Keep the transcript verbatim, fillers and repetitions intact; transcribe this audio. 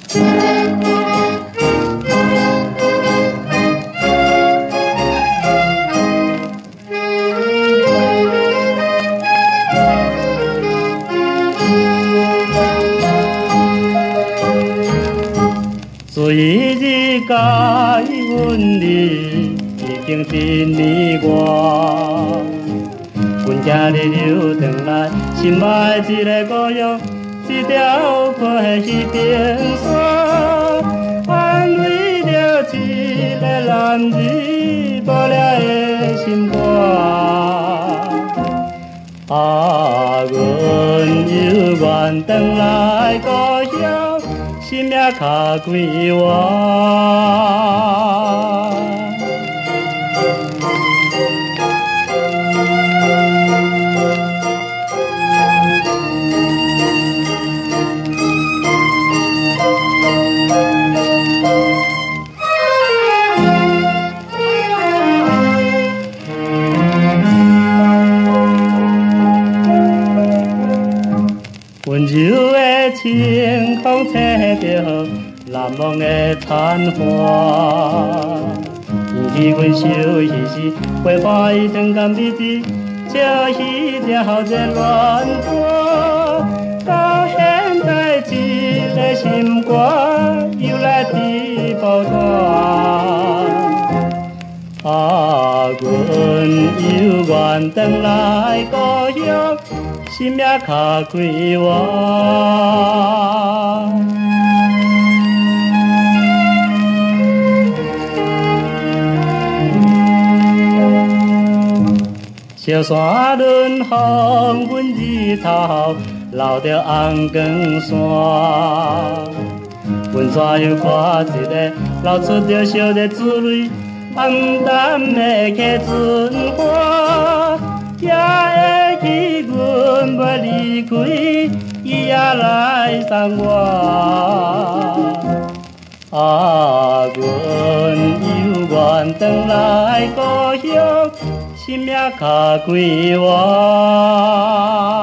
随日甲伊阮你已经一年外，阮今日又转来，心爱一个故乡，一条过迄边山，安慰着一个男儿无了的心肝。啊，阮又愿转来故乡。心也较快活，温柔的清风吹着难忘的残花，记起阮相依时，花花伊长甘美丽，笑彼只好热恋歌。到现在一个心肝又来滴报断，啊，阮又愿转来故乡。心也较快活，小山轮风，阮日头留着红光线，阮怎样看一个流出着烧热珠泪，暗淡的客船花。也会记阮要离开，伊也来送我。啊，阮又愿转来故乡，心也较快活。